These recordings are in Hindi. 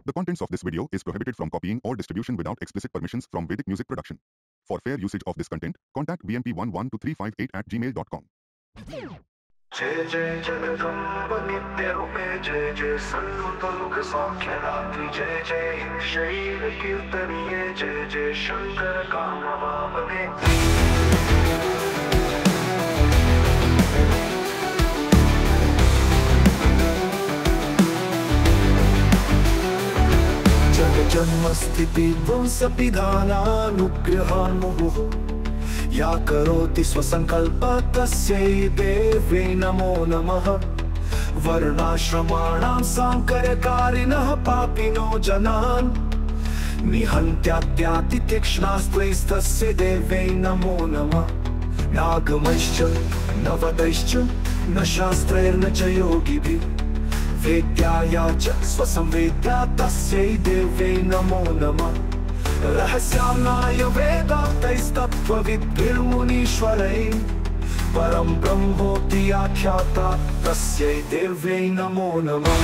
The contents of this video is prohibited from copying or distribution without explicit permissions from Vedic Music Production. For fair usage of this content, contact vmp11235@gmail.com. जय जय जगदम्ब नित्य रूपे जय जय सर्वलोक सौख्यदात्री जय जय शैल कीर्तनीये जय जय शंकर कामवावने जन्मस्थिति ध्वंसपिधानानुग्रहान्मुहुः या करोति स्वसंकल्प तस्यै देव्यै नमो नमः। वर्णाश्रमाणां सांकर्यकारिणः पापिनो जनान् निहन्त्यात्यातितीक्ष्णास्त्वैस्तस्य देव्यै नमो नमः। नागमैश्च न वदैश्च न शास्त्रैर्न च योगिभिः वेद्याया च स्वसंवेद्या तस्यै देव्यै नमो नमः। रहस्याम्नाय वेदान्तैस्तत्त्वविद्भिर्मुनीश्वरैः परं ब्रह्मोऽपि आख्याता तस्यै देव्यै नमो नमः।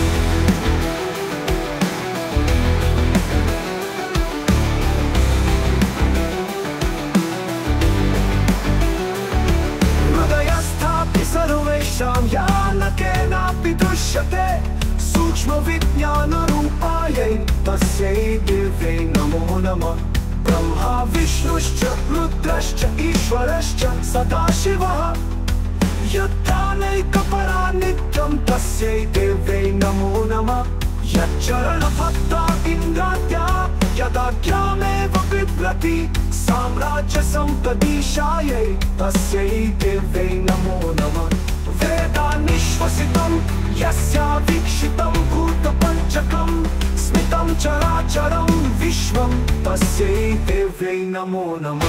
हृदयस्थापि सर्वेषां या न केनापि दृश्यते सूक्ष्मविज्ञानरूपायै तस्यै देव्यै नमो नमः। ब्रह्मा विष्णुश्च रुद्रश्च ईश्वरश्च सदाशिवः यत्तानैकपरा नित्यं तस्यै देव्यै नमो नमः। यच्चरणभक्ता इन्द्राद्या यदाज्ञामेव बिभ्रति साम्राज्यसम्पदीशायै तस्यै देव्यै नमो नमः। वेदानिश्वसितं यस्या वीक्षितं भूतपञ्चकं स्मितं चराचरं विश्वं तस्यै देव्यै नमो नमः।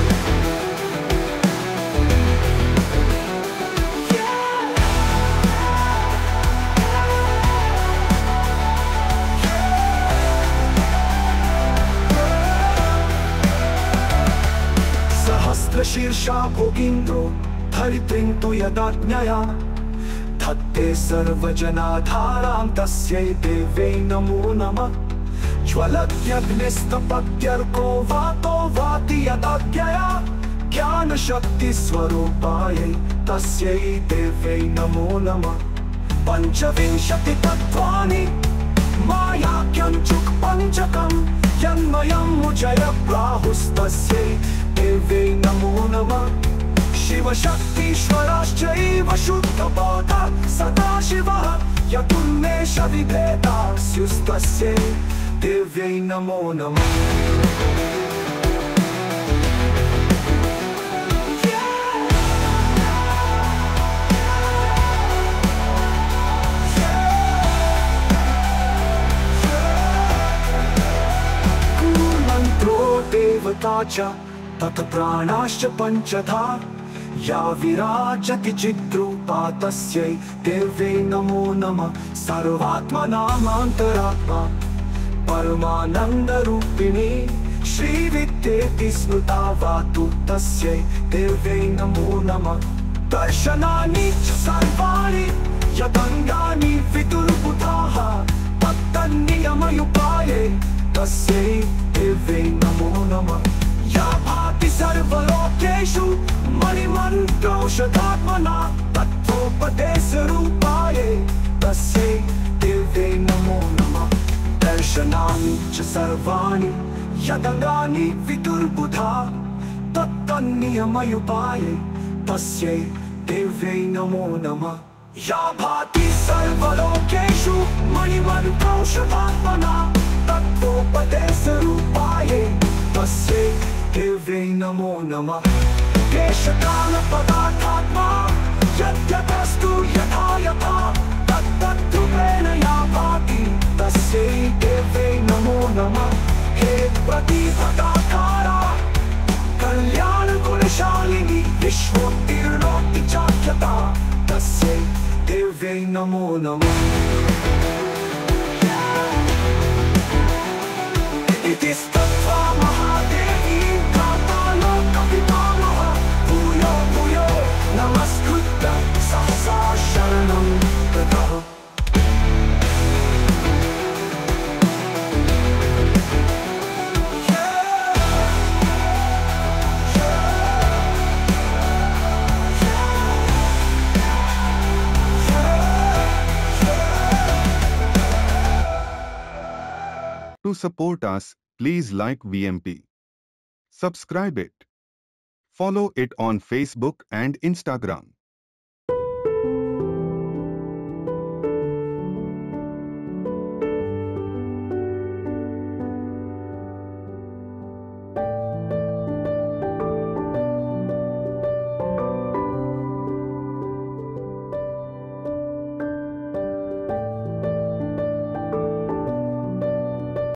सहस्रशीर्षा भोगीन्द्रो धरित्रीं तु यदाज्ञया धत्ते सर्वजनाधारां तस्यै देव्यै नमो नमः। ज्वलत्यग्निस्तपत्यर्को वातो वाति यदाज्ञया ज्ञानशक्तिस्वरूपायै तस्यै देव्यै नमो नमः। पञ्चविंशतितत्त्वानि मायाख्यञ्चुक्पञ्चकं यन्मयं मुजय प्राहुस्तस्यै देव्यै नमो नमः। शिवशक्तीश्वराश्चैव शुद्धबोधा सदाशिवः यदुन्मेषविभेदास्युस्तस्यै देव्यै नमो नमः। कूर्मन्त्रो देवता च तत् प्राणाश्च पञ्चधा या विराजति चिद्रूपा तस्यै देव्यै नमो नमः। सर्वात्मनामान्तरात्मा परमानन्दरूपिणी श्रीविद्येति स्मृता वातु तस्यै देव्यै नमो नमः। दर्शनानि च सर्वाणि यदङ्गानि विदुर्बुधाः तत्तन्नियमयुपाये तस्यै देव्यै नमो नमः। या भाति सर्वलोकेषु मणिमन्त्रौषधात्मना तत्त्वोपदेशरूपायै तस्यै देव्यै नमो नमः। दर्शनानि च सर्वाणि यदङ्गानि विदुर्बुधा तत्तन्नियमयुपाये तस्यै देव्यै नमो नमः। या भाति सर्वलोकेषु मणिमन्त्रौषधात्मना तत्त्वोपदेशरूपायै तस्यै देव्यै नमो नमः। देशकालपदार्थात्मा यद्यतस्तु यथा यथा तत्तद्रूपेण या भाति तस्यै देव्यै नमो नमः। हे प्रतिपदाकारा कल्याणगुणशालिनी विश्वोत्तीर्णोक्ति चाख्यता तस्यै देव्यै नमो नमः। इति स्तुत्वा महादेवी कापालोकपितामहः भूयो भूयो नमस्कृत्य सहसा शरणं गतः। support us, please like VMP. Subscribe it. Follow it on Facebook and Instagram.